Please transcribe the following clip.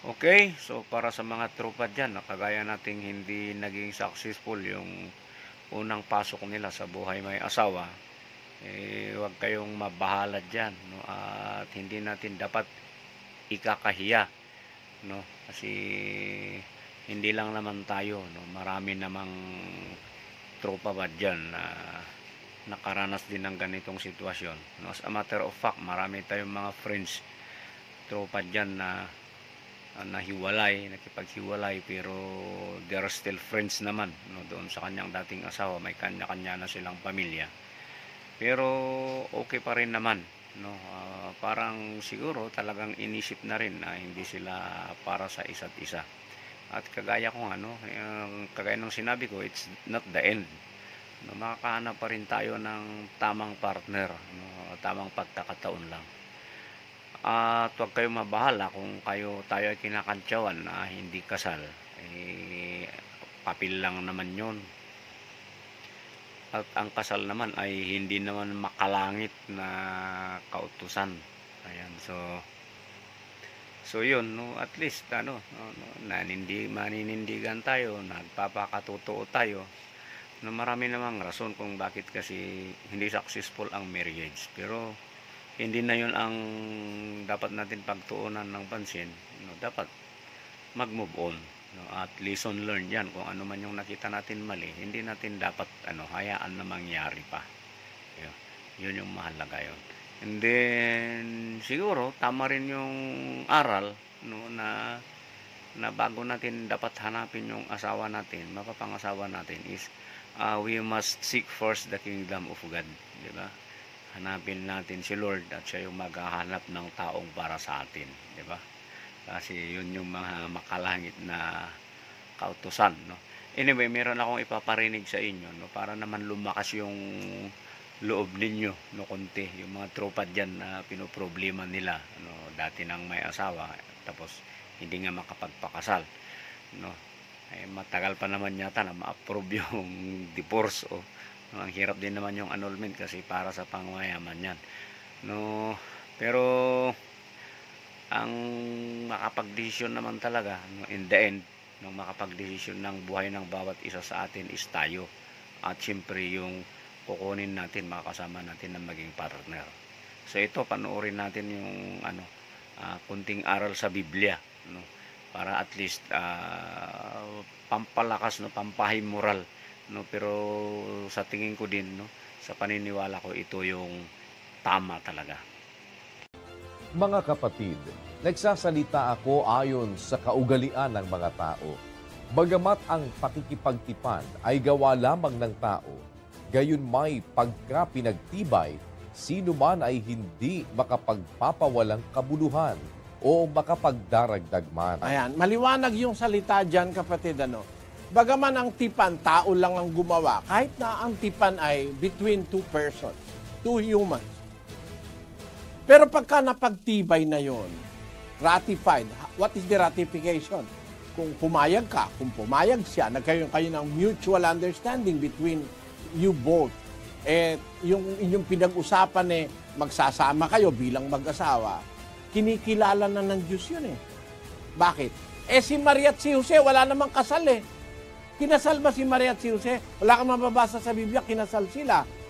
Okay, so para sa mga tropa diyan na kagaya nating hindi naging successful yung unang pasok nila sa buhay may asawa, huwag kayong mabahala diyan 'no, at hindi natin dapat ikakahiya 'no, kasi hindi lang naman tayo 'no, marami namang tropa ba diyan na nakaranas din ng ganitong sitwasyon 'no. As a matter of fact, marami tayong mga friends, tropa diyan na nahiwalay, nakipaghiwalay pero they are still friends naman no, doon sa kanyang dating asawa, may kanya-kanya na silang pamilya. Pero okay pa rin naman no, parang siguro talagang inisip na rin na hindi sila para sa isa't isa. At kagaya ko ano, kagaya ng sinabi ko, it's not the end. No, makakahanap pa rin tayo ng tamang partner, no, tamang pagkakataon lang. At huwag kayong mabahala kung tayo ay kinakantyawan na hindi kasal. Papel lang naman yon. At ang kasal naman ay hindi naman makalangit na kautusan. Ayan, so yun, no, at least maninindigan tayo, nagpapakatotoo tayo. No, marami namang rason kung bakit kasi hindi successful ang marriage. Pero hindi na yun ang dapat natin pagtuunan ng pansin. No, dapat mag-move on. No, at lesson learned yan. Kung ano man yung nakita natin mali, hindi natin dapat hayaan na mangyari pa. Yun yung mahalaga yun. And then, siguro, tama rin yung aral no, na bago natin dapat hanapin yung asawa natin, mapapangasawa natin is we must seek first the kingdom of God. Diba? Hanapin natin si Lord at siya yung maghahanap ng taong para sa atin, di ba? Kasi yun yung mga makalangit na kautusan, no. Anyway, meron akong ipaparinig sa inyo, no, para naman lumakas yung loob ninyo, no, konti. Yung mga tropa diyan na pinoproblema nila, no, dati nang may asawa, tapos hindi nga makapagpakasal, no. Matagal pa naman yata na ma-approve yung divorce, o no, ang hirap din naman yung annulment kasi para sa pangmayaman yan. No, pero ang makapagdesisyon naman talaga no, in the end, no, makapagdesisyon ng buhay ng bawat isa sa atin is tayo. At siyempre yung kukunin natin, makakasama natin na maging partner. So ito, panoorin natin yung kunting aral sa Biblia, no, para at least pampalakas, no, pampahay moral, no, pero sa tingin ko din, no, sa paniniwala ko, ito yung tama talaga. Mga kapatid, nagsasalita ako ayon sa kaugalian ng mga tao. Bagamat ang pakikipagtipan ay gawa lamang ng tao, gayon may pagka pinagtibay, sino man ay hindi makapagpapawalang kabuluhan o makapagdaragdag man. Ayan, maliwanag yung salita dyan, kapatid, Bagaman ang tipan, tao lang ang gumawa, kahit na ang tipan ay between two persons, two humans. Pero pagka napagtibay na yon, ratified, what is the ratification? Kung pumayag ka, kung pumayag siya, nagkaroon kayo ng mutual understanding between you both. Yung inyong pinag-usapan magsasama kayo bilang mag-asawa, kinikilala na ng Diyos yun Bakit? Si Maria at si Jose, wala namang kasal Kinasal ba si Maria at si Jose? Wala kang mababasa sa Biblia, kinasal sila.